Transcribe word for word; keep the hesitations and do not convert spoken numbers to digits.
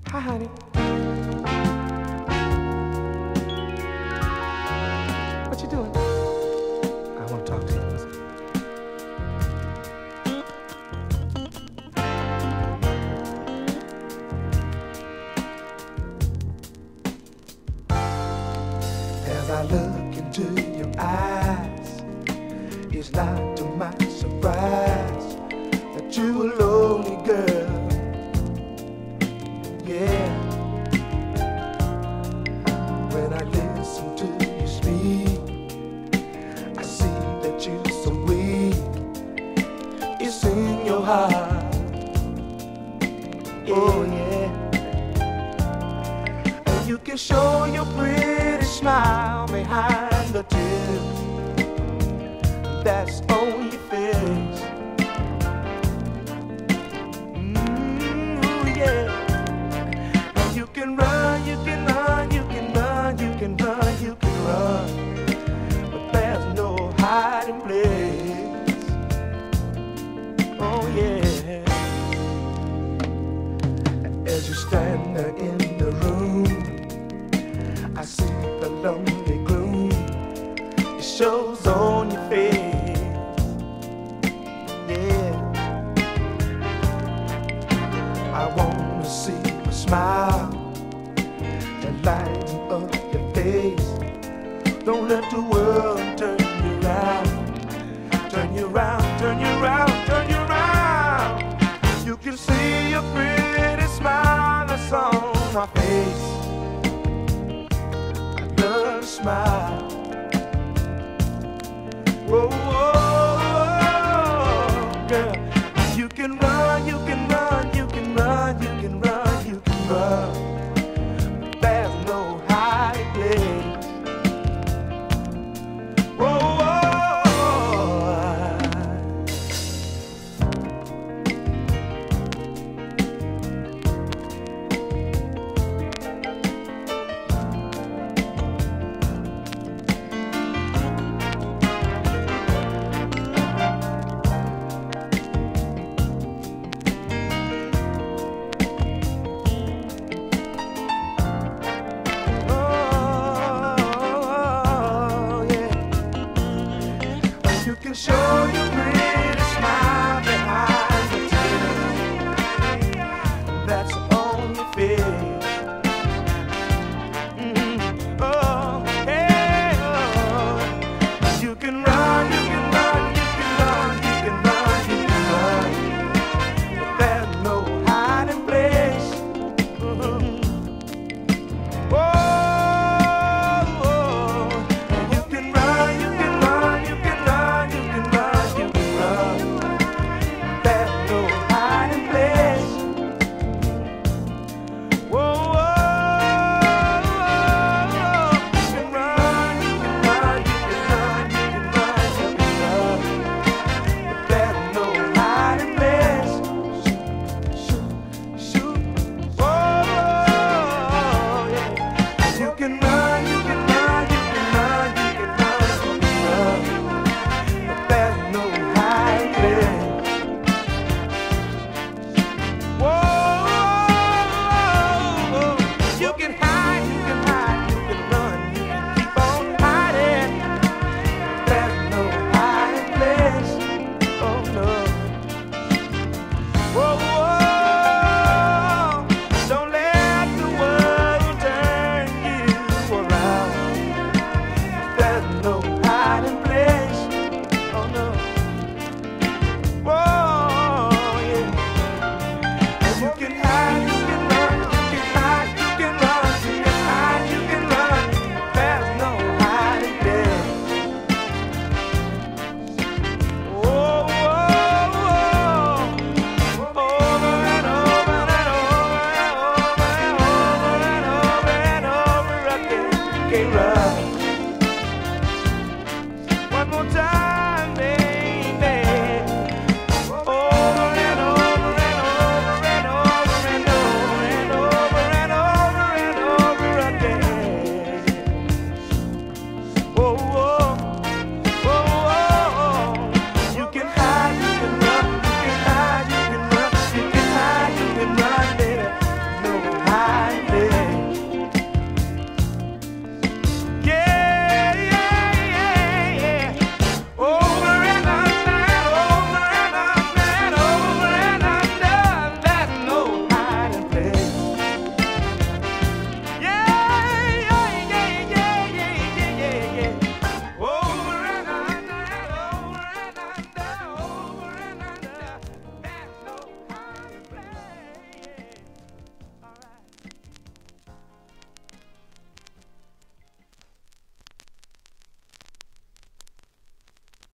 Hi, honey. What you doing? I want to talk to you. Listen. As I look into your eyes, it's not to my surprise that you're a lonely girl. Yeah. When I listen to you speak, I see that you're so weak. It's in your heart. Oh yeah. And you can show your pretty smile behind the tears that's on your face. Mm, oh yeah. You can run, you can run, you can run, you can run, you can run, but there's no hiding place. Oh yeah. As you stand there in the room, I see the lonely gloom. It shows on your face. Yeah. I wanna see a smile that lighten up your face. Don't let the world turn you around, turn you around, turn you around, turn you around. You can see your friends.